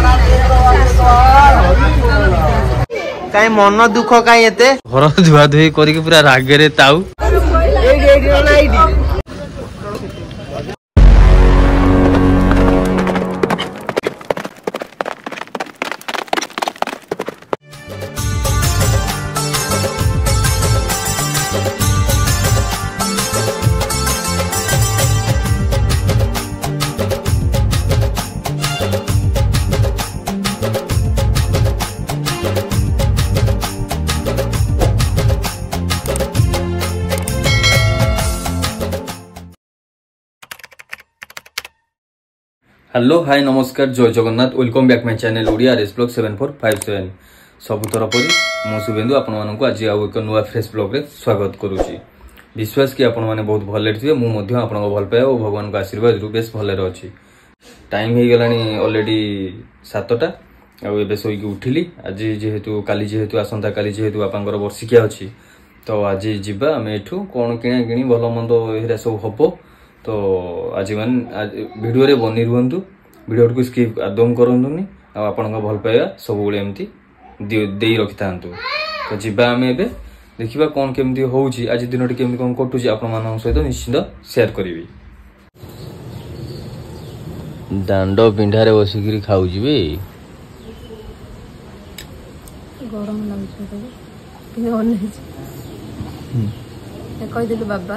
कहीं मन दुख कहीं एते घर धुआ धुई करके पूरा रागरे ताऊ हेलो हाय नमस्कार जय Jagannath welcome back my channel Odia race blog 7457 सबुथर परी मु शुभेंदु आपण मानक आज आउ एक नुआ फ्रेश ब्लॉग रे स्वागत करूची। विश्वास कि आपण माने बहुत भले थिबे मु मध्य आपण भल पाए और भगवान का आशीर्वाद रु बेस भले अछि। टाइम हे गेलानी ऑलरेडी 7टा आ एबे सोई के उठिली। आज जेहेतु काली जेहेतु आसंता काली जेहेतु बापांकर वर्षिकिया अछि तो आज जिबा हम एठू कोन किना किनी भलो मंद एरा सब हबो। तो आज मान वीडियो रे बनी रुहंतु वीडियो को स्किप आदम करंतुनी आ आपन भल पाइबा सब बेले एमती देई रखितांतु। तो जिबा हम एबे देखिबा कोन केमती होउची आज दिनटी केमती कोन कटुची आपन मानन सहित निश्चित शेयर करबी। दांडो पिंढा रे बसिकिरी खाउ जिबे गरम लागछ तो कि ऑन है कहि दिलु बाबा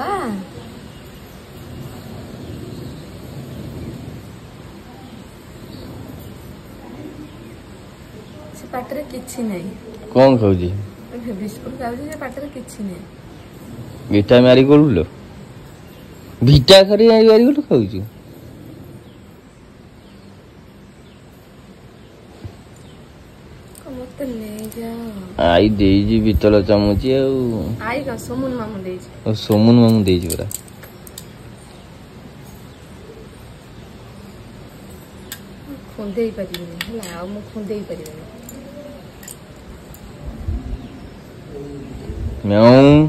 पाटरे किछि नै कोन खाउजी बिस्कुट खाउजी जे पाटरे किछि नै बीटा मारी गोलुलो बीटा खरी आई मारी गोलु खाउजी मत ले जा आई देई जी बीतल चामुची आई का सोमुन मामू देई ओ सोमुन मामू देई जी बरा खुंदेई परिबे हला आ मु खुंदेई परिबे म्याऊ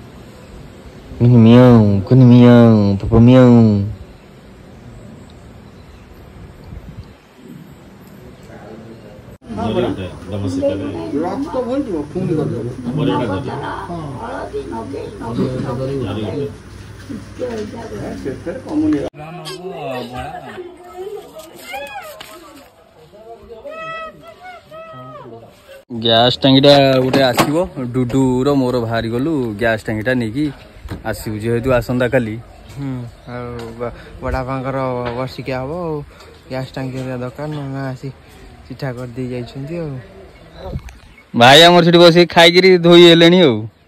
म्याऊ कुन म्याऊ पापा म्याऊ गैस टांगीटा गोटे आसो डुडूर मोर बाहरी गलु गैस टांगीटा नहीं आसू जेहेतु आसंता काली बड़ा भांगर वर्षिकिया हम गैस टांगी दरकार ना आसी चिठा कर दे जाइछंती भाई आमर छुट्टी बस खाई धोई हेले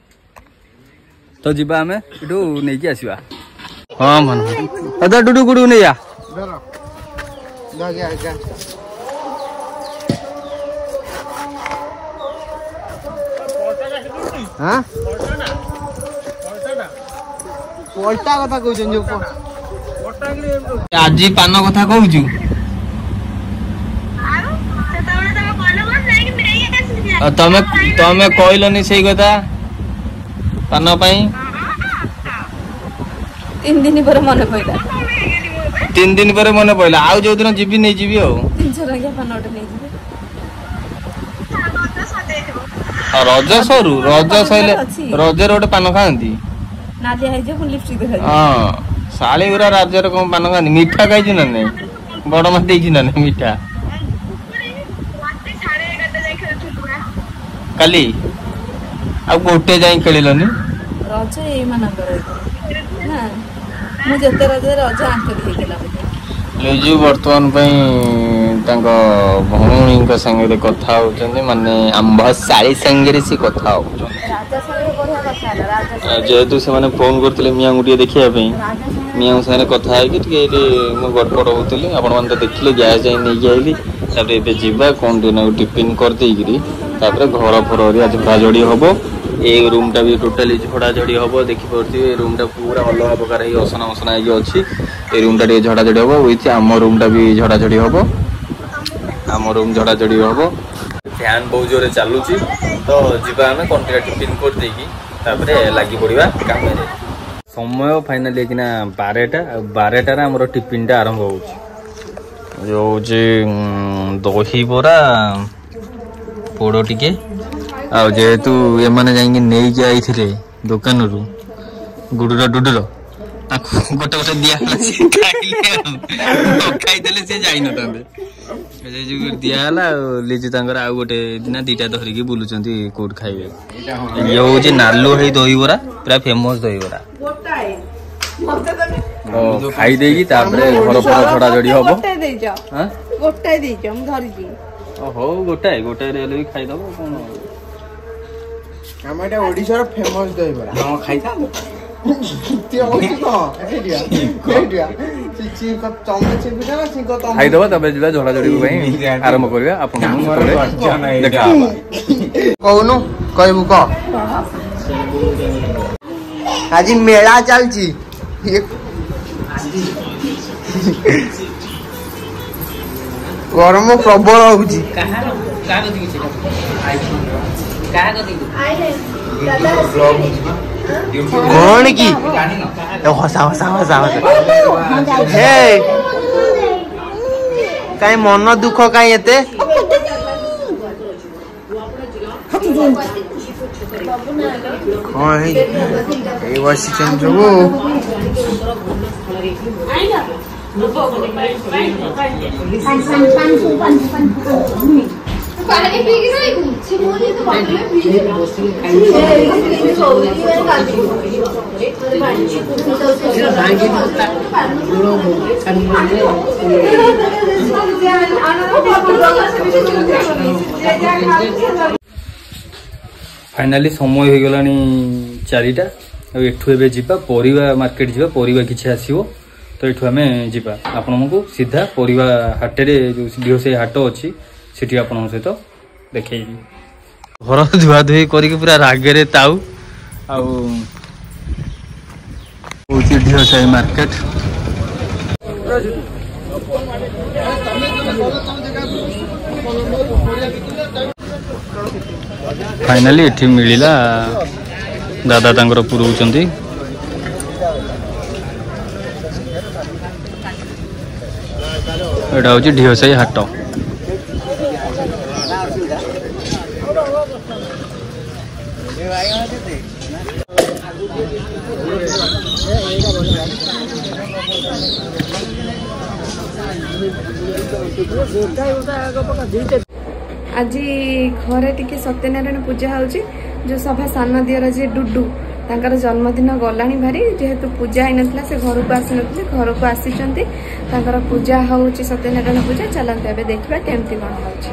तो जीवा आम एटू नहीं आसवा हाँ मन डुडू गुडू नहीं आ हाँ पलटा कथा कहउछन जो आज पान कथा कहूचु तमे तमे कहलनी सही कथा पान पाई 3 दिन पर मन पइला 3 दिन पर मन पइला आउ जो दिन जीबी नहीं जीबी हो 300 रंगिया पान ओटे नहीं जीबी रज सरू रज सैले रजर गोटे पान खाती नादिया है जो लिपस्टिक देखा हां साले गुरा राज्यर कोन पान खाती मीठा खाइछु ना नहीं बड़ मा देइछु ना नहीं मीठा काली आ गोटे जाई खेलिलनी रज ए माना करे ना मु जते रज आंकड़ी हेकेला लेजु वर्तमान भौणी संगे कथा होचंदी माने आंबा साड़ी संगे से कथा हो जेहेतु से माने फोन करथिले मियां गुटिया देखिया पे मियां संगे कथा है कि मु गडपड़ होतली आपण मन तो देखिले गैस जाई नै आइली तापर एबे जीवा कोन दिन टिफिन कर देइगिरी तापर घर फररी आज झड़ाझड़ी हबो ए रूम टा भी टोटली झड़ाझड़ी हबो देखि परथि ए रूम टा पूरा अलग प्रकार ही असना असना ही अछि ए रूम टा झड़ाझड़ी हबो विथ आम रूम टा भी झड़ाझड़ी हबो आम रूम झड़ाझड़ी हबो फैन बहुत जोरे चलुची तो जीवा हमें कंटिन्यू टिफिन कर देकी तापर लागी पड़िबा काम रे समय फाइनली किना 12टा रे हमर टिफिन टा आरंभ होउची जो दही बरा पोड़ टिके जेहेतु एमाने जाइए नहीं जाइए दुकान रु गुडुर डुडुर गोटे गोटे दिया खाईदे सी जाई न दिहला लिजु तांकर आउ गोटे ना दीटा धरिकी बुलुचंती कोट खाइबे ये होची नालू है दही बरा पूरा फेमस दही बरा खाई देगी तापरे घर पर छड़ा जड़ी हबो गोटाए देजो हां गोटाए देजो हम धरि जी हो गोटाए गोटाए रेले भी खाई दबो कोन हमटा ओडिसा रो फेमस दही बरा हां खाइता खाईदब तब जा झड़ा झड़ी आरंभ करवा आप देखा कहूनु कहबू कह आज मेला चलची गरम प्रबल होची कौन की हसा हसा हसा हे कहीं मन दुख कहीं एते बसी जो फाइनाली समय हो गला 4टा एठू ए जीवा परिवा मार्केट जीवा परिवा किछि आसीबो तो एठू आमे जीवा आपनको सीधा परिवा हाटे जो ढियो से हाट अछि सेठी आपन सहित देखैबी घर धुआ धुई करके पूरा रागरे ताऊ आउ ढियो से मार्केट फाइनाली एठी मिलिला दादा तांकर पुरौचंती एटा होची ढियोसाई हाट आज घरे टिके सत्यनारायण पूजा होची जो सभा सान दियर जे डुडू तांकर जन्मदिन गलानी भारी जेहेतु पूजा होई नथला से घर को आसी नथले घर को आसीचंती तांकर पूजा होची सत्यनारायण पूजा चलंते एबे देखबा केमती कोन होची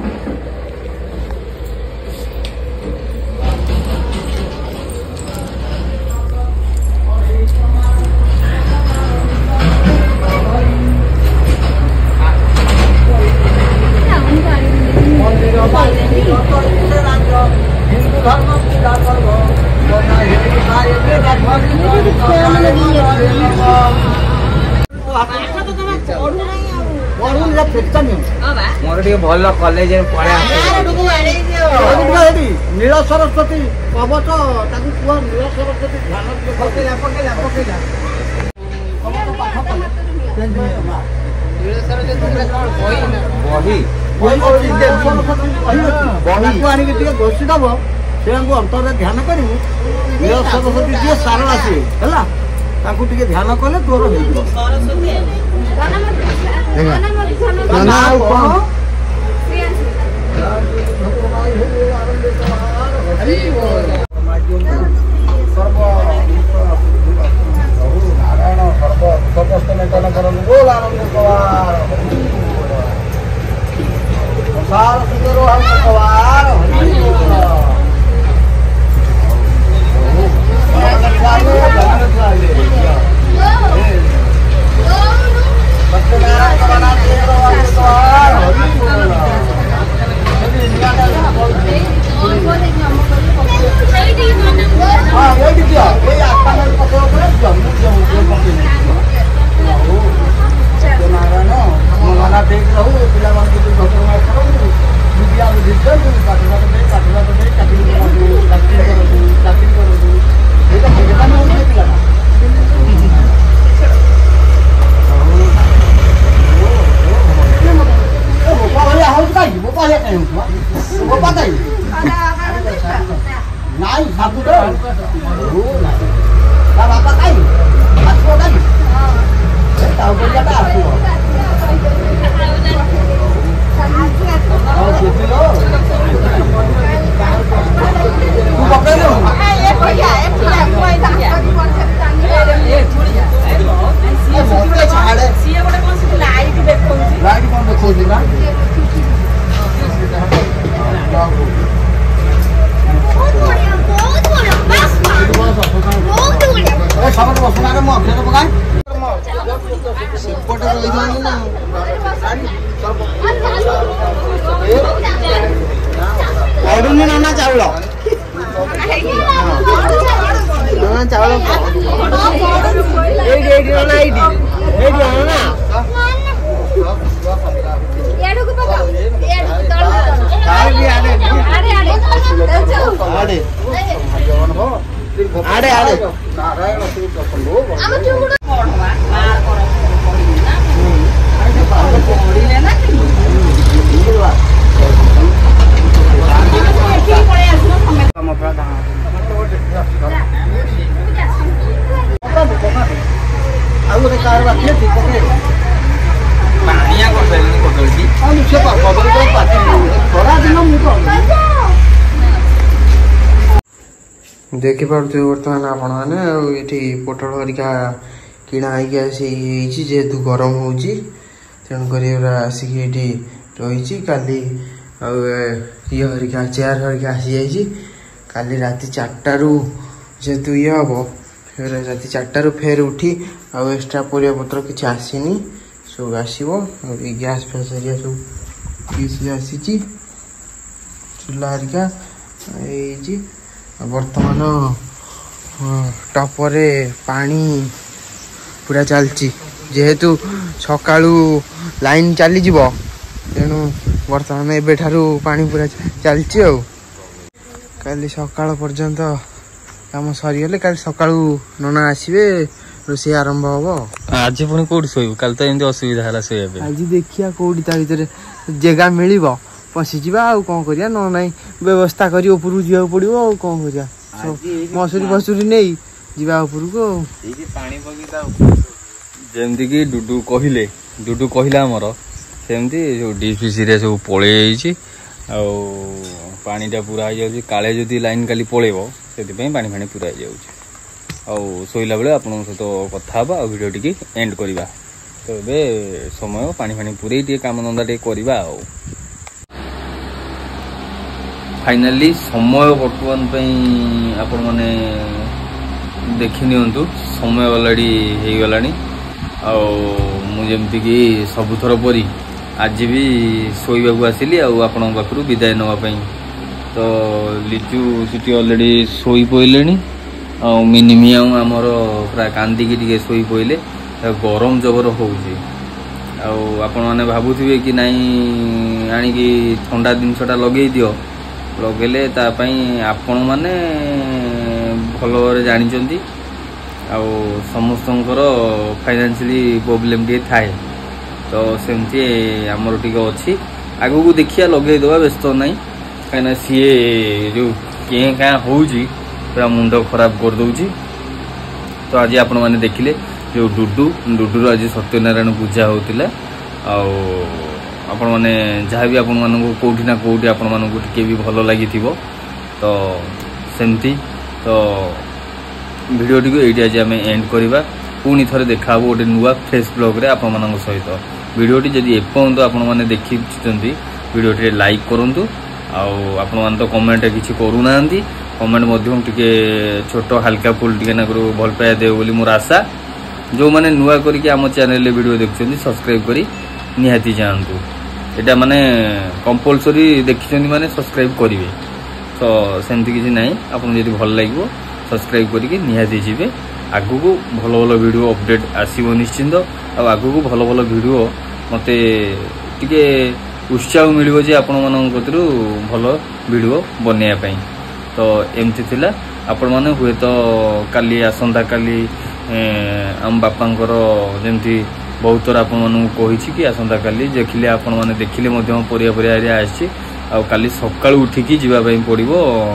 मोर भल कॉलेज नील सरस्वती कवच नील सरस्वती घोषी दब से अंतर ध्यान करू नील सरस्वती जी सारा सी है ध्यान कले तोर କହିବା କାଇଁ ଗୋପା କାଇଁ ନାଇଁ ସାଧୁ ତା ବାପା କାଇଁ ଆସିବ କାଇଁ ତା ଉପରେ ଆସିବ नाना चाउल चाउल आड़े आड़े देखी पार्थे बर्तमान आपण मैंने ये पोटल हरिका किणा होती जेहेतु गरम हो तेणुक आसिक रही काली ये हरिका चेयर हरिका आसी जाइए काली राति 4टारू जेहेतु ये हम फिर राति 4टारू फेर उठी आउ एक्सट्रा परिया पत्र किसी आसीनी सब आसो गैस फैस हरिया सब किसी आसी चूल्हा हरिका बर्तमान टपरे पानी पूरा चलती जेहेतु सकाळू लाइन चली जीव तेणु बर्तमान एबेठारू पानी पूरा चलती काली सकाळ पर्यंत काम सरीगले काली सकाळू नना आसबे रोषे आरंभ हम आज पुणी कौटी शोबू काल तो एमती असुविधा है शोबा आज देखिया कौटी ता भीतर जगह मिल पशिजा आ कौन करिया न ना व्यवस्था करी ऊपर जावा पड़ो आ कौन करिया मसूरी फसूरी नहीं जीवा ऊपर को जमती कि डुडू कहला आमर सेमती जो डिश फिश सब पलि पानीटा पूरा हो जाए काले जदि लाइन काली पलैब से पानी फाणी पूरा हो जाए शोला बेले आप सहित कथा भिडियो टी एंड करवा तो ये समय पानी फाणी पूरे काम धंदा करवा फाइनाली समय बर्तमान आपण मैंने देखी नियंतु समय अलरेडी हो गला मुझे कि सबुथर परी आज भी शोवा को आसिली आपण पाखु विदाय नापी तो लिचु सीटी अलरेडी शोई पड़े मिनिमिया आमर प्राय कांदिकी टे शोई पड़े गरम जबर हो आपण मैंने भावुवे कि नाई आणिकी ठंडा जिनसटा लगे दियो लगेले आपण मैंने भल भाव जानी समस्त फाइनेंशियली प्रोब्लेम टे थाए तो सेमती आमर टे अच्छी आगू को देखिया लगेदेवा व्यस्त नहीं कहीं सी जो क्या क्या हो पूरा मुंड खराब कर दौची तो आज आपण मैंने देखिले जो डुडूर आज सत्यनारायण पूजा होता आपण मैंने जहाँ भी आपण मानक कौटी ना कौटी आपण मानक टिके भी भल लगी तो सेमती तो वीडियो टी ये आज आम एंड करवा पुणी थे देखा गोटे नुआ फ्रेश ब्लॉग रे आपण मानक सहित वीडियोटी जदि एपर्यंत आपण मैंने देखी वीडियोटी लाइक करूँ आपण मैंने तो कमेंट किसी करूना कमेंट टे छोट हल्का फुल टे ना भल पाया देव बोली मोर आशा जो मैंने नुआ करके आम चैनल वीडियो देखुं सब्सक्राइब करी निहाती जातु यहाँ माने कंपलसरी देखी माने सब्सक्राइब करेंगे तो सेमती किसी ना आपको जब भल लगे सब्सक्राइब करके निहाती जी आगू को भल भल वीडियो अपडेट आसो निश्चिंत आगू को भल भल वीडियो मते टिके उत्साह मिल आपण मान भल वीडियो बनवाई तो एमती थिला आपण मैंने हुए तो काली आसंता काली आम बापांकर जमती बहुत थर आपको कि आसंता काली देखिले आपण मैंने देखिले परिया परिया एरिया आसी काली सकाळु उठिकी जीवाई पड़ो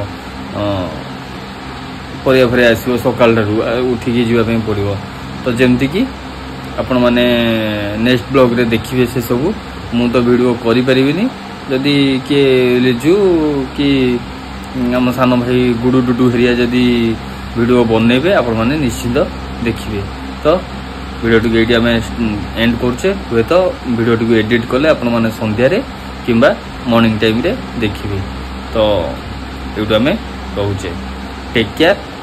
परिया फरिया आसो सकाळ उठिकी जीवाई पड़ो तो जमती कि आपण मैंने नेक्स्ट ब्लॉग रे देखिए से सब मु तो वीडियो करि परिबिनी जदि किए लिजु कि आम सान भाई गुडू डुडू हेरिया जदि वीडियो बनइबे आपण माने निश्चित देखिए तो वीडियो टी एडी आम एंड करछे हुए तो वीडियो टी एडिट कले आपण माने संध्या रे किंबा मॉर्निंग टाइम रे देखिए तो एडू आम कहूचे टेक केयर।